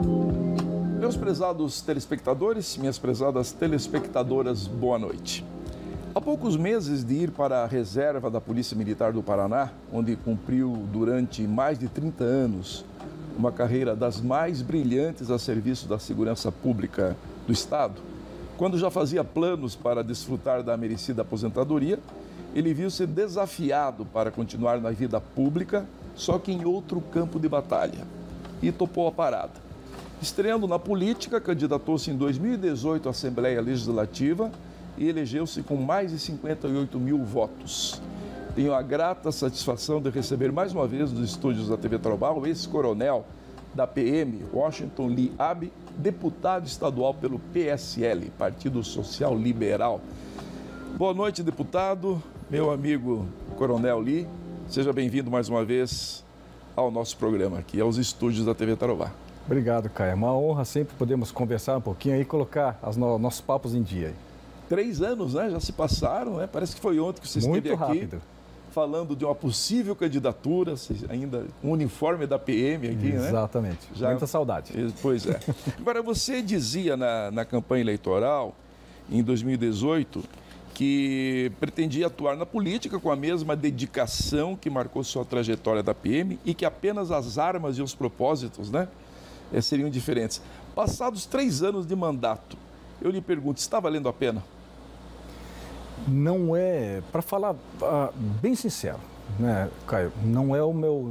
Meus prezados telespectadores, minhas prezadas telespectadoras, boa noite. Há poucos meses de ir para a reserva da Polícia Militar do Paraná, onde cumpriu durante mais de 30 anos uma carreira das mais brilhantes a serviço da segurança pública do Estado, quando já fazia planos para desfrutar da merecida aposentadoria, ele viu-se desafiado para continuar na vida pública, só que em outro campo de batalha, e topou a parada. Estreando na política, candidatou-se em 2018 à Assembleia Legislativa e elegeu-se com mais de 58 mil votos. Tenho a grata satisfação de receber mais uma vez nos estúdios da TV Tarobá o ex-coronel da PM, Washington Lee Abe, deputado estadual pelo PSL, Partido Social Liberal. Boa noite, deputado, meu amigo Coronel Lee. Seja bem-vindo mais uma vez ao nosso programa aqui, aos estúdios da TV Tarobá. Obrigado, Caio. É uma honra sempre podermos conversar um pouquinho aí e colocar nossos papos em dia. 3 anos, né? Já se passaram, né? Parece que foi ontem que você esteve aqui. Muito rápido. Falando de uma possível candidatura, ainda um uniforme da PM aqui, né? Exatamente. Já... Muita saudade. Pois é. Agora, você dizia na campanha eleitoral, em 2018, que pretendia atuar na política com a mesma dedicação que marcou sua trajetória da PM e que apenas as armas e os propósitos, né, seriam diferentes. Passados 3 anos de mandato, eu lhe pergunto, está valendo a pena? Não é, para falar bem sincero, né, Caio, não é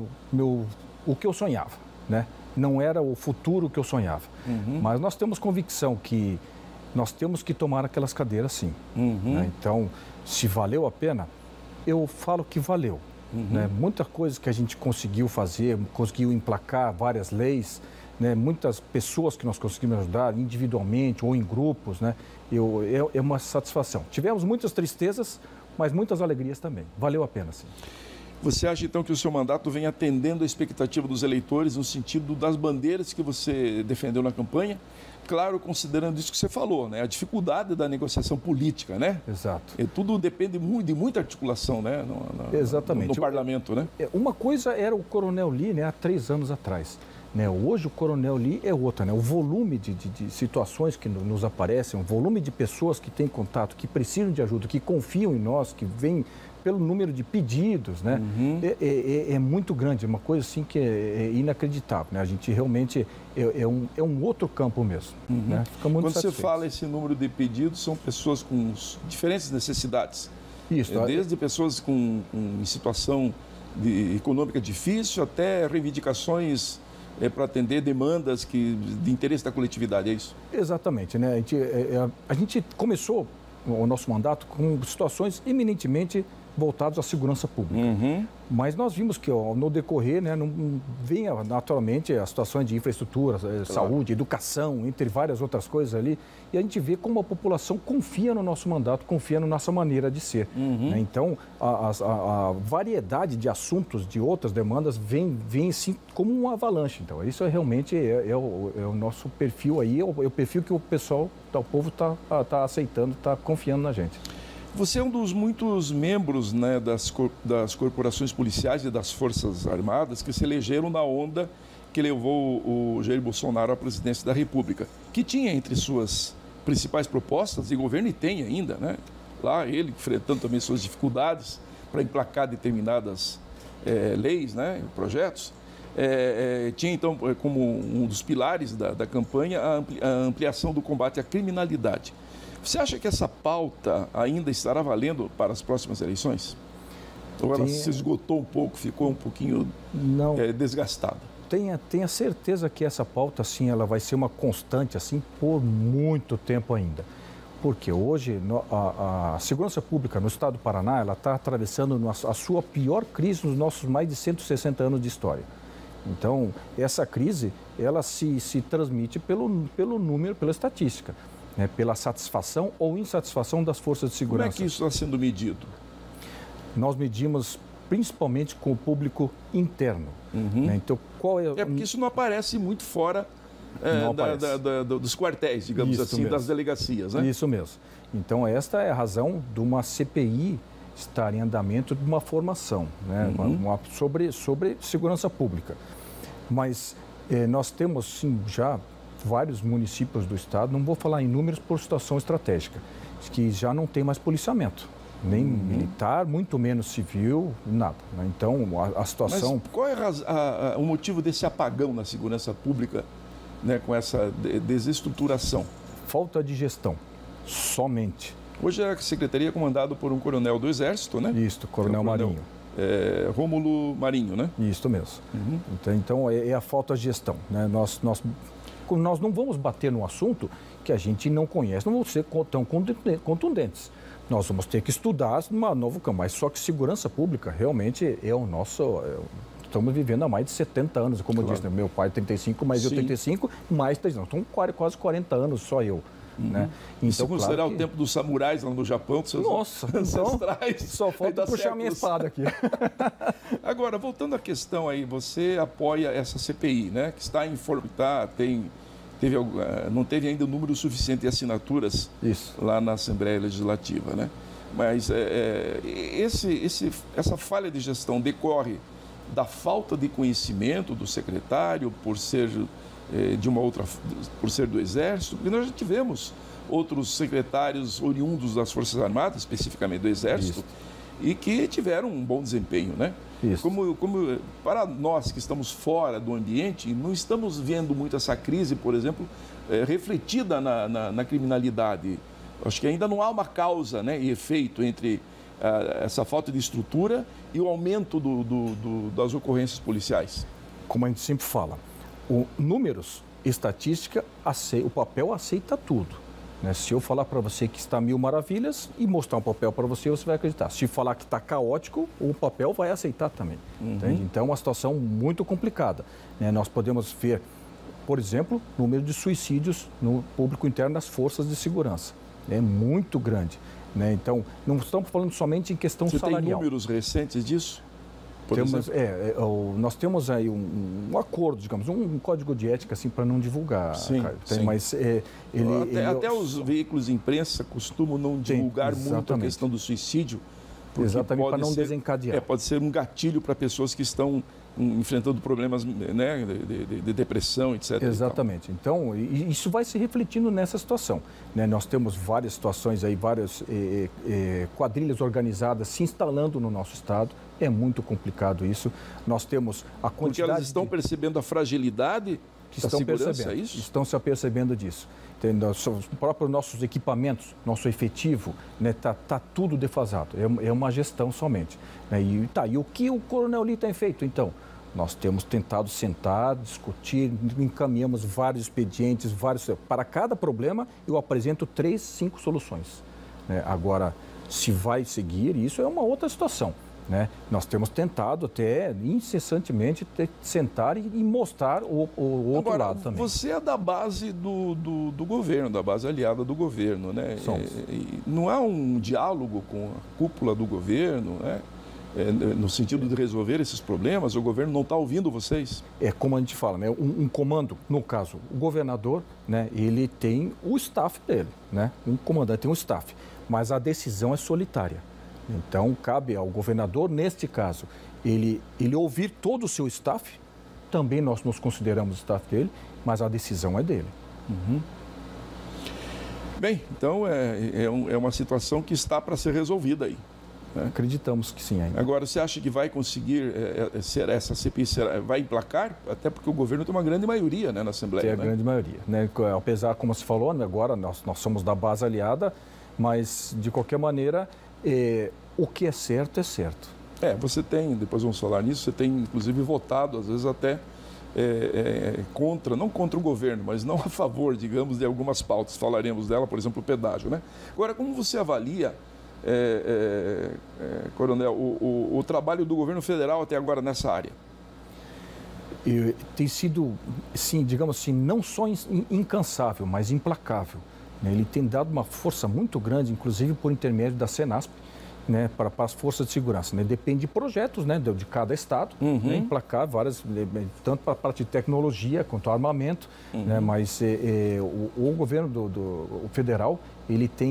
o que eu sonhava, né? Não era o futuro que eu sonhava. Mas nós temos convicção que nós temos que tomar aquelas cadeiras sim. Né? Então, se valeu a pena, eu falo que valeu. Né? Muita coisa que a gente conseguiu fazer, conseguiu emplacar várias leis, né? Muitas pessoas que nós conseguimos ajudar individualmente ou em grupos, né? É uma satisfação. Tivemos muitas tristezas, mas muitas alegrias também. Valeu a pena, sim. Você acha, então, que o seu mandato vem atendendo a expectativa dos eleitores no sentido das bandeiras que você defendeu na campanha? Claro, considerando isso que você falou, né? A dificuldade da negociação política, né? Exato. E tudo depende de muita articulação, né? Exatamente. No parlamento, né? Uma coisa era o Coronel Lee, né? Há 3 anos atrás. Né? Hoje o Coronel Lee é outra, né? O volume de situações que nos aparecem, o volume de pessoas que têm contato, que precisam de ajuda, que confiam em nós, que vêm pelo número de pedidos, né? É muito grande, é uma coisa assim que é inacreditável, né? A gente realmente é um outro campo mesmo, né? Fica muito satisfeito. Quando você fala esse número de pedidos, são pessoas com diferentes necessidades. Isso. Desde pessoas em situação econômica difícil até reivindicações para atender demandas de interesse da coletividade, é isso? Exatamente, né? A gente começou o nosso mandato com situações eminentemente voltadas à segurança pública. Mas nós vimos que no decorrer, né, não vinha naturalmente as situações de infraestrutura, saúde, educação, entre várias outras coisas ali, e a gente vê como a população confia no nosso mandato, confia na nossa maneira de ser. Né? Então, a variedade de assuntos, de outras demandas, vem sim como uma avalanche. Então, isso realmente é o nosso perfil aí, é o perfil que o pessoal, o povo está aceitando, está confiando na gente. Você é um dos muitos membros, né, das corporações policiais e das Forças Armadas que se elegeram na onda que levou o Jair Bolsonaro à presidência da República, que tinha entre suas principais propostas de governo, e tem ainda, né, lá ele enfrentando também suas dificuldades para emplacar determinadas leis, né, projetos, tinha então como um dos pilares da campanha a ampliação do combate à criminalidade. Você acha que essa pauta ainda estará valendo para as próximas eleições? Ou ela se esgotou um pouco, ficou um pouquinho desgastada? Tenha certeza que essa pauta, sim, ela vai ser uma constante, assim, por muito tempo ainda. Porque hoje a segurança pública no estado do Paraná, ela está atravessando a sua pior crise nos nossos mais de 160 anos de história. Então, essa crise, ela se transmite pelo número, pela estatística. Né, pela satisfação ou insatisfação das forças de segurança. Como é que isso está sendo medido? Nós medimos principalmente com o público interno. Né? Então, qual é porque isso não aparece muito fora dos quartéis, digamos isso assim, mesmo. Das delegacias, né? Isso mesmo. Então, esta é a razão de uma CPI estar em andamento de uma formação, né? Sobre segurança pública. Mas Nós temos, sim, já vários municípios do estado, não vou falar em números por situação estratégica, que já não tem mais policiamento, nem militar, muito menos civil, nada. Né? Então, a situação... Mas qual é o motivo desse apagão na segurança pública, né, com essa desestruturação? Falta de gestão, somente. Hoje a secretaria é comandada por um coronel do Exército, né? Isso, Coronel Marinho. Rômulo Marinho, né? Isso mesmo. Então, é a falta de gestão. Né? Nós não vamos bater no assunto que a gente não conhece, não vamos ser tão contundentes. Nós vamos ter que estudar uma nova camada, mas só que segurança pública realmente é o nosso... Estamos vivendo há mais de 70 anos, como eu disse, né? Meu pai 35, mais eu 35, mais 3 anos. São quase 40 anos só eu. Né? Então, se considerar claro o tempo dos samurais lá no Japão, dos seus ancestrais... Só falta puxar minha espada aqui. Agora, voltando à questão aí, você apoia essa CPI, né? Que está não teve ainda o número suficiente de assinaturas lá na Assembleia Legislativa, né? Mas essa falha de gestão decorre da falta de conhecimento do secretário por ser por ser do Exército, porque nós já tivemos outros secretários oriundos das Forças Armadas, especificamente do Exército, e que tiveram um bom desempenho, né? Como para nós que estamos fora do ambiente, não estamos vendo muito essa crise, por exemplo, refletida na criminalidade. Acho que ainda não há uma causa, né, e efeito entre essa falta de estrutura e o aumento das ocorrências policiais. Como a gente sempre fala, números, estatística, o papel aceita tudo. Né? Se eu falar para você que está 1000 maravilhas e mostrar um papel para você, você vai acreditar. Se falar que está caótico, o papel vai aceitar também. Entende? Então, é uma situação muito complicada. Né? Nós podemos ver, por exemplo, o número de suicídios no público interno das forças de segurança. É muito grande. Né? Então, não estamos falando somente em questão salarial. Você tem números recentes disso? Nós temos aí um acordo, digamos, um código de ética assim, para não divulgar. Sim. Mas até os veículos de imprensa costumam não divulgar muito a questão do suicídio. Exatamente, para não desencadear. Pode ser um gatilho para pessoas que estão enfrentando problemas, né, de depressão, etc. Exatamente. Então, isso vai se refletindo nessa situação. Né? Nós temos várias situações aí, várias quadrilhas organizadas se instalando no nosso estado. É muito complicado isso. Nós temos a quantidade... Porque elas estão percebendo a fragilidade da segurança, é isso? Estão se apercebendo disso. Os próprios nossos equipamentos, nosso efetivo, né, tá tudo defasado. É uma gestão somente. Né? E o que o Coronel Lee tem feito, então? Nós temos tentado sentar, discutir, encaminhamos vários expedientes, para cada problema eu apresento 3, 5 soluções. Né? Agora, se vai seguir, isso é uma outra situação. Né? Nós temos tentado até incessantemente sentar e mostrar o outro lado também. Você é da base do governo, da base aliada do governo, né? Não há um diálogo com a cúpula do governo, né? No sentido de resolver esses problemas? O governo não está ouvindo vocês? É como a gente fala, né? Um comando, no caso, o governador, né? Ele tem o staff dele, né? Um comandante tem um staff, mas a decisão é solitária. Então, cabe ao governador, neste caso, ele ouvir todo o seu staff, também nós nos consideramos o staff dele, mas a decisão é dele. Bem, então é uma situação que está para ser resolvida aí. Né? Acreditamos que sim ainda. Agora, você acha que vai conseguir essa CPI vai emplacar? Até porque o governo tem uma grande maioria, né, na Assembleia. Tem a grande maioria. Né? Apesar, como se falou, né, agora nós somos da base aliada, mas, de qualquer maneira, o que é certo é certo. Você tem, depois vamos falar nisso, você tem, inclusive, votado, às vezes até não contra o governo, mas não a favor, digamos, de algumas pautas. Falaremos dela, por exemplo, o pedágio, né? Agora, como você avalia, Coronel, o trabalho do governo federal até agora nessa área? Tem sido, sim, digamos assim, não só incansável, mas implacável. Ele tem dado uma força muito grande, inclusive por intermédio da Senasp, né, para as forças de segurança. Né? Depende de projetos, né, de cada estado, né, emplacar várias, tanto para a parte de tecnologia quanto armamento, né, mas o governo do federal, ele tem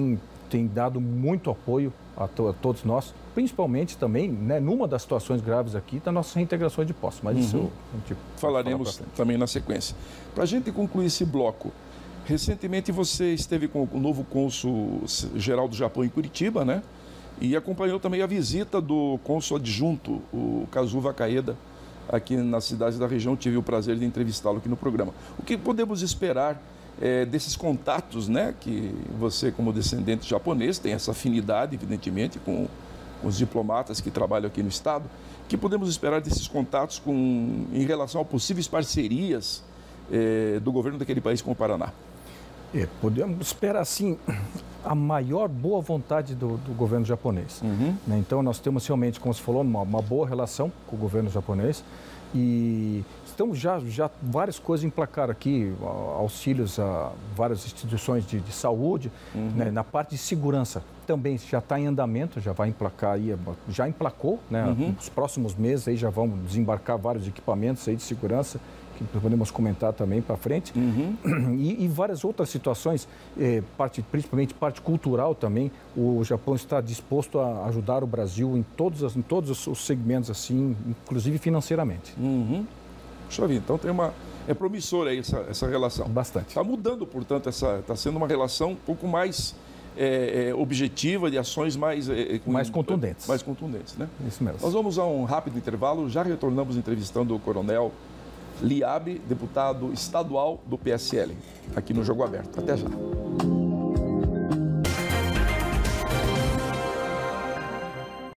tem dado muito apoio a todos nós, principalmente também, né, numa das situações graves aqui, da nossa reintegração de postos. Mas isso a gente falaremos também na sequência. Para a gente concluir esse bloco, recentemente você esteve com o novo cônsul-geral do Japão em Curitiba, né? E acompanhou também a visita do cônsul adjunto, o Kazuo Kaeda, aqui nas cidades da região. Tive o prazer de entrevistá-lo aqui no programa. O que podemos esperar desses contatos, né? Que você, como descendente japonês, tem essa afinidade, evidentemente, com os diplomatas que trabalham aqui no Estado. O que podemos esperar desses contatos em relação a possíveis parcerias do governo daquele país com o Paraná? Podemos esperar, assim, a maior boa vontade do governo japonês. Né? Então, nós temos realmente, como você falou, uma boa relação com o governo japonês e estamos já várias coisas emplacaram aqui, auxílios a várias instituições de saúde, né? Na parte de segurança também já está em andamento, já vai emplacar aí, já emplacou, né? Nos próximos meses aí já vão desembarcar vários equipamentos aí de segurança, que podemos comentar também para frente, e várias outras situações, principalmente parte cultural também. O Japão está disposto a ajudar o Brasil em todos os segmentos, assim, inclusive financeiramente. Puxa vida, então é promissora aí essa relação. Bastante. Está mudando, portanto, está sendo uma relação um pouco mais objetiva, de ações mais contundentes. Mais contundentes, né? Isso mesmo. Nós vamos a um rápido intervalo, já retornamos entrevistando o coronel Liabe, deputado estadual do PSL, aqui no Jogo Aberto. Até já.